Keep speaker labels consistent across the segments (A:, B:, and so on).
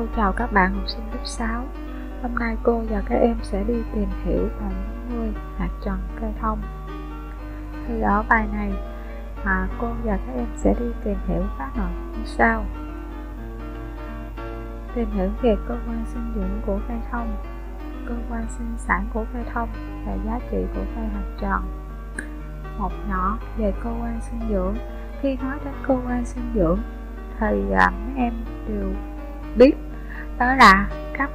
A: Cô chào các bạn học sinh lớp 6. Hôm nay cô và các em sẽ đi tìm hiểu về những nuôi hạt tròn cây thông. Thì ở bài này cô và các em sẽ đi tìm hiểu các nội dung như sau. Tìm hiểu về cơ quan sinh dưỡng của cây thông, cơ quan sinh sản của cây thông và giá trị của cây hạt tròn. Một nhỏ về cơ quan sinh dưỡng. Khi nói đến cơ quan sinh dưỡng thì mấy em đều biết đó là các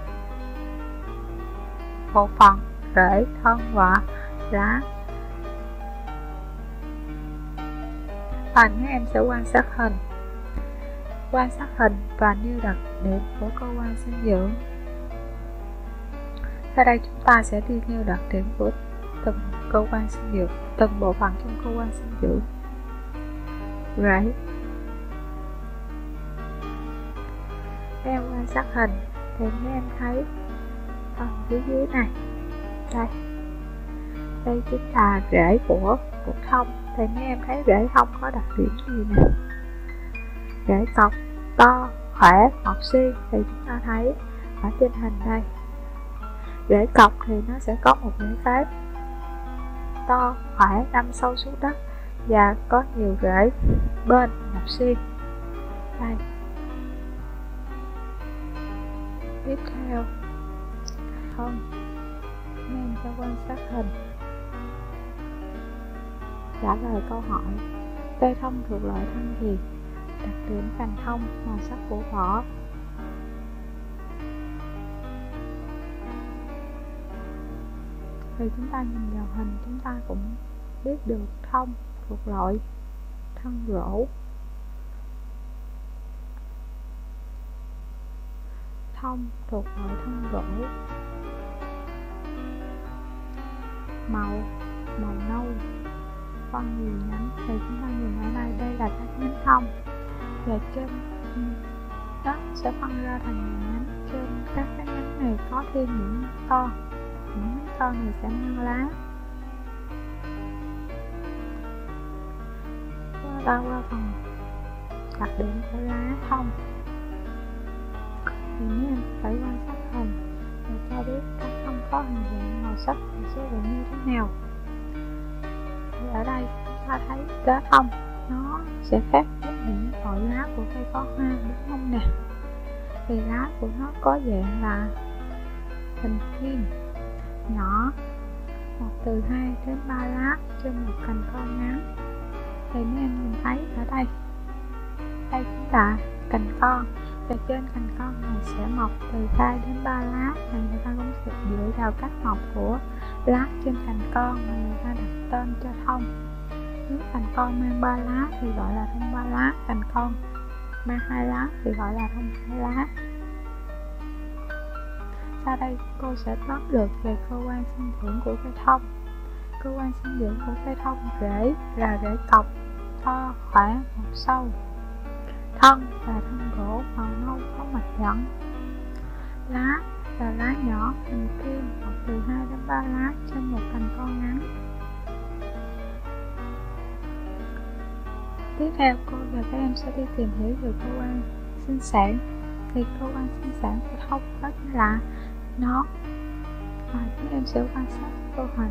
A: bộ phận rễ, thân và lá. Và mấy em sẽ quan sát hình và nêu đặc điểm của cơ quan sinh dưỡng. Sau đây chúng ta sẽ đi nêu đặc điểm của từng cơ quan sinh dưỡng, từng bộ phận trong cơ quan sinh dưỡng. Rễ. Các em quan sát hình thì mấy em thấy phần dưới này, đây chính là rễ của thông. Thì mấy em thấy rễ thông có đặc điểm gì nè? Rễ cọc, to, khỏe, mọc xiên. Thì chúng ta thấy ở trên hình đây, rễ cọc thì nó sẽ có một rễ phép to, khỏe, đâm sâu xuống đất và có nhiều rễ bên, mọc xiên. Đây. Tiếp theo, thân. Nên cho quan sát hình trả lời câu hỏi. Cây thông thuộc loại thân gì? Đặc điểm cành thông, màu sắc của vỏ. Thì chúng ta nhìn vào hình chúng ta cũng biết được thông thuộc loại thân gỗ. Thông thuộc loại thân gỗ. Màu nâu, phân nhiều nhánh. Thì chúng ta nhìn ở đây là các nhánh thông, và trên đó sẽ phân ra thành nhiều nhánh. Trên các cái nhánh này có thêm những nhánh to, những nhánh to này sẽ mang lá. Qua phần đặc điểm của lá thông thì mấy em phải quan sát hình để cho biết các thông có hình dạng, màu sắc và số lượng như thế nào. Thì ở đây chúng ta thấy lá thông nó sẽ khác với những loại lá của cây có hoa, đúng không nè? Thì lá của nó có dạng là hình viên nhỏ, mọc từ 2 đến 3 lá trên một cành con ngắn. Thì mấy em nhìn thấy ở đây chính là cành con, và trên cành con này sẽ mọc từ 2 đến 3 lá. Và người ta cũng sẽ dựa vào cách mọc của lá trên cành con mà người ta đặt tên cho thông. Nếu cành con mang 3 lá thì gọi là thông 3 lá, cành con mang 2 lá thì gọi là thông 2 lá. Sau đây cô sẽ tóm lược về cơ quan sinh dưỡng của cây thông. Cơ quan sinh dưỡng của cây thông: rễ là rễ cọc, to, khỏe, mọc sâu. Thân là thân gỗ màu nâu có mạch dẫn. Lá là lá nhỏ hình kim, mọc từ 2 đến 3 lá trên một cành con ngắn. Tiếp theo cô và các em sẽ đi tìm hiểu về cơ quan sinh sản. Thì cơ quan sinh sản của thông đó chính là nón. Các em sẽ quan sát câu hình.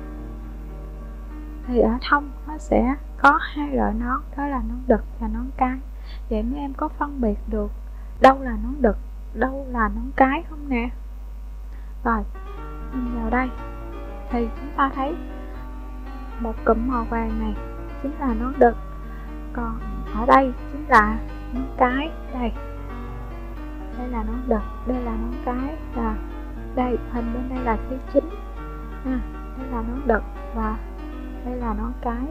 A: Thì ở thông nó sẽ có hai loại nón, đó là nón đực và nón cái. Vậy mấy em có phân biệt được đâu là nón đực, đâu là nón cái không nè? Rồi, nhìn vào đây thì chúng ta thấy một cụm màu vàng này chính là nón đực, còn ở đây chính là nón cái. Đây là nón đực, đây là nón cái, và đây hình bên đây là phía chính. Đây là nón đực và đây là nón cái.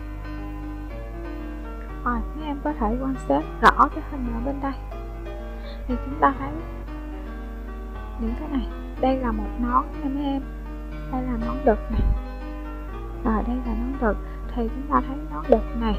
A: Rồi, các em có thể quan sát rõ cái hình ở bên đây. Thì chúng ta thấy những cái này, đây là một nón nha mấy em. Đây là nón đực này. Rồi đây là nón đực. Thì chúng ta thấy nón đực này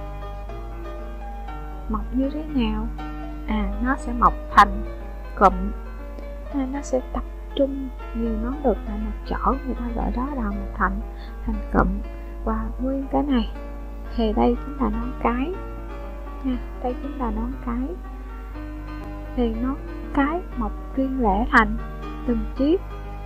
A: mọc như thế nào? Nó sẽ mọc thành cụm. Nó sẽ tập trung nhiều nón đực tại một chỗ, người ta gọi đó là một thành cụm. Và nguyên cái này thì đây chính là nón cái. Đây chính là nón cái. Thì cái mọc riêng lẻ thành từng chiếc.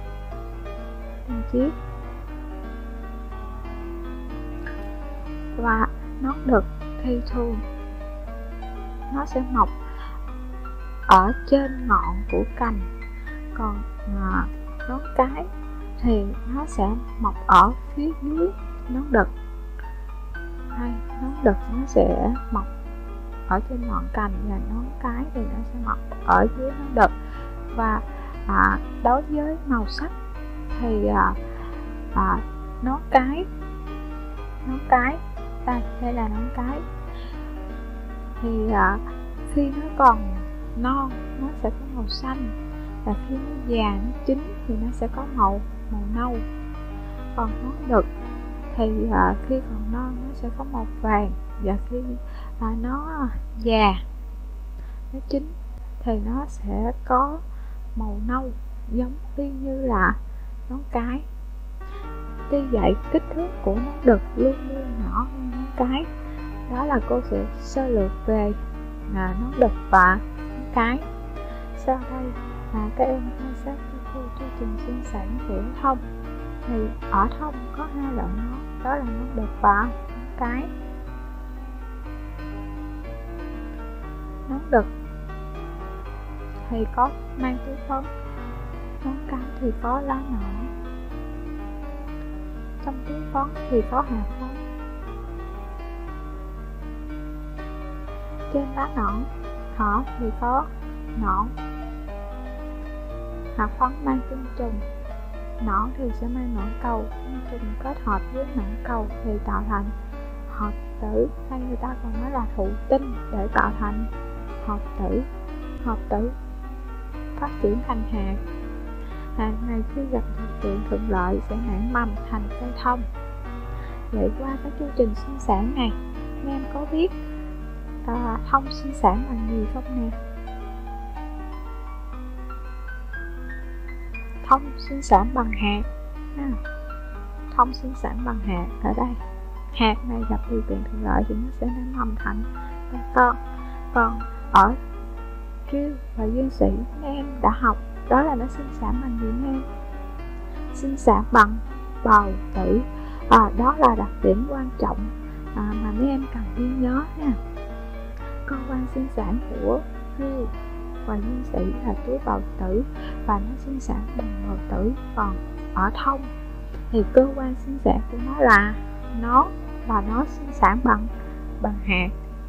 A: Và nón đực thì thường nó sẽ mọc ở trên ngọn của cành, còn nón cái thì nó sẽ mọc ở phía dưới nón đực. Đây, nón đực nó sẽ mọc ở trên ngọn cành và nón cái thì nó sẽ mọc ở dưới nón đực. Và đối với màu sắc thì nón cái đây là nón cái thì khi nó còn non nó sẽ có màu xanh, và khi nó già nó chín thì nó sẽ có màu nâu. Còn nón đực thì khi còn non nó sẽ có màu vàng, và khi nó già nó chín thì nó sẽ có màu nâu, giống y như là nón cái. Tuy vậy kích thước của nón đực luôn luôn nhỏ hơn nón cái. Đó là cô sẽ sơ lược về nón đực và nón cái. Sau đây các em quan sát cô chương trình sinh sản của thông. Thì ở thông có hai loại nón, đó là nón đực và nón cái. Nón đực thì có mang túi phấn, nón cái thì có lá nỏ. Trong túi phấn thì có hạt phấn. Trên lá nỏ thì có nõn. Hạt phấn mang tinh trùng. Nõn thì sẽ mang nõn cầu, tinh trùng kết hợp với nõn cầu thì tạo thành hạt tử, hay người ta còn nói là thụ tinh để tạo thành hạt tử. Hạt tử phát triển thành hạt. Hạt này khi gặp điều kiện thuận lợi sẽ nảy mầm thành cây thông. Vậy qua cái chương trình sinh sản này, các em có biết thông sinh sản bằng gì không nè? Thông sinh sản bằng hạt. Thông sinh sản bằng hạt ở đây. Hạt này gặp điều kiện thuận lợi thì nó sẽ nảy mầm thành cây con. Còn ở Triêu và Dương Sĩ em đã học, đó là nó sinh sản bằng gì em? Sinh sản bằng bào tử. Đó là đặc điểm quan trọng mà mấy em cần ghi nhớ nha. Cơ quan sinh sản của Triêu và Dương Sĩ là túi bào tử và nó sinh sản bằng bào tử. Còn ở thông thì cơ quan sinh sản của nó là nón và nó sinh sản bằng hạt.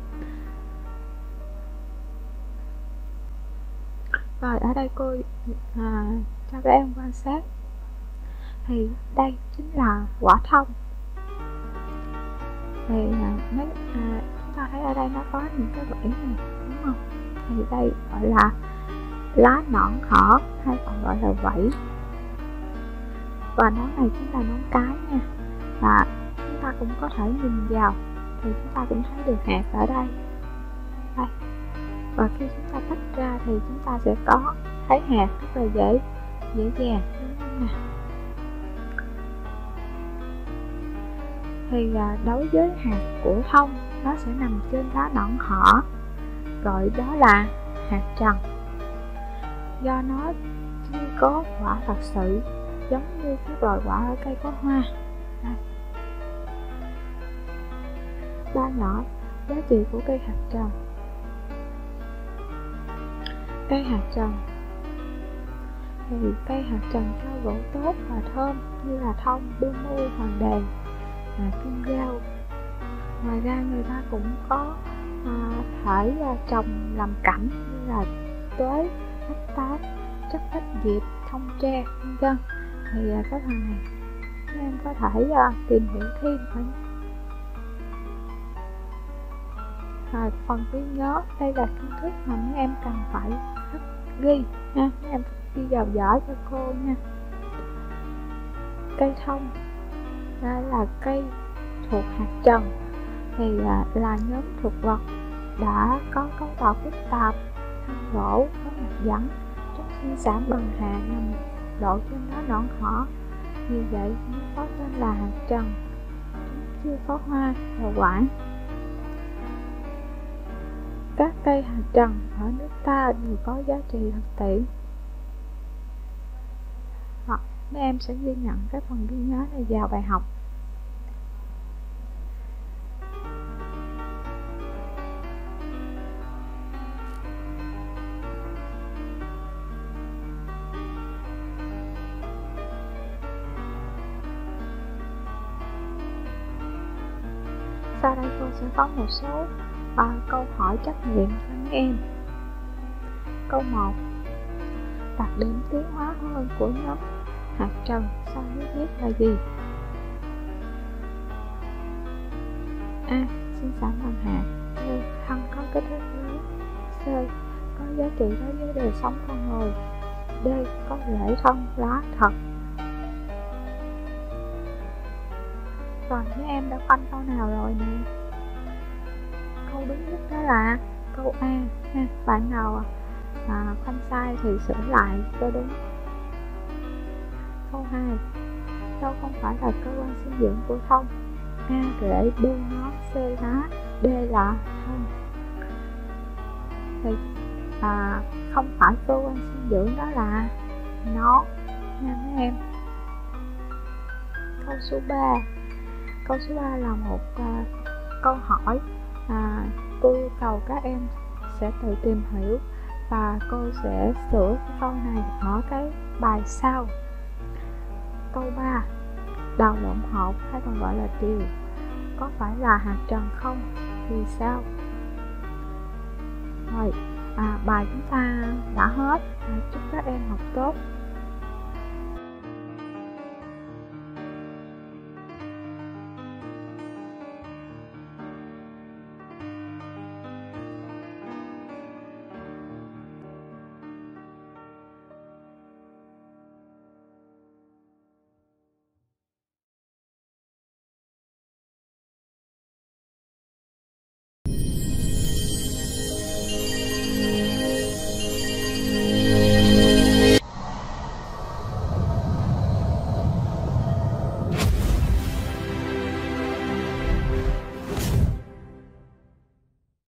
A: Rồi ở đây cô cho các em quan sát. Thì đây chính là quả thông. Thì chúng ta thấy ở đây nó có những cái vảy này, đúng không? Thì đây gọi là lá nõn hở, hay còn gọi là vảy. Và nón này chính là nón cái nha. Và chúng ta cũng có thể nhìn vào thì chúng ta cũng thấy được hạt ở đây. Đây. Và khi chúng ta tách ra thì chúng ta sẽ có thấy hạt rất là dễ dàng, đúng không nè? Thì đối với hạt của thông, nó sẽ nằm trên lá nõn hở, gọi đó là hạt trần. Do nó chưa có quả thật sự, giống như các loại quả ở cây có hoa. Đây. Ba nhỏ giá trị của cây hạt trần. Cây hạt trần thì cây hạt trần cho gỗ tốt và thơm như là thông, bu mu, hoàng đàn, kim dao. Ngoài ra người ta cũng có thể trồng làm cảnh như là tuế, hách tán, chất hách diệp, thông tre, vân. Thì cái phần này các em có thể tìm hiểu thêm ở phần ghi nhớ. Đây là kiến thức mà mấy em cần phải ghi nha, mấy em ghi vào vở cho cô nha. Cây thông đây là cây thuộc hạt trần, thì là nhóm thực vật đã có cấu tạo phức tạp, thân gỗ, có mặt dẫn, chúng sinh sản bằng hạt nằm độ trên đó nõn hở. Vì vậy nó có tên là hạt trần. Chúng chưa có hoa và quả. Các cây hạt trần ở nước ta đều có giá trị thực tiễn. Hoặc mấy em sẽ ghi nhận cái phần ghi nhớ này vào bài học. Sau đây cô sẽ có một số câu hỏi trắc nghiệm cho mấy em. Câu 1. Đặc điểm tiến hóa hơn của nhóm hạt trần so với biết là gì? A. Sinh sản bằng hạt. B. Thân có kích thước lớn. C. Có giá trị đối với đời sống con người. D. Có rễ thân lá thật. Rồi mấy em đã khoanh câu nào rồi nè? Câu đúng nhất đó là câu A ha. Bạn nào khoanh sai thì sửa lại cho đúng. Câu 2. Đâu không phải là cơ quan sinh dưỡng của thông? A. Rễ. B. Ngón. C. Lá. D. Là thân. Thì không phải cơ quan sinh dưỡng đó là nón nha mấy em. Câu số 3. Câu số 3 là một câu hỏi cô yêu cầu các em sẽ tự tìm hiểu và cô sẽ sửa cái câu này ở cái bài sau. Câu 3. Đầu lộn hộp hay còn gọi là triều có phải là hạt trần không? Vì sao? Rồi bài chúng ta đã hết. Chúc các em học tốt.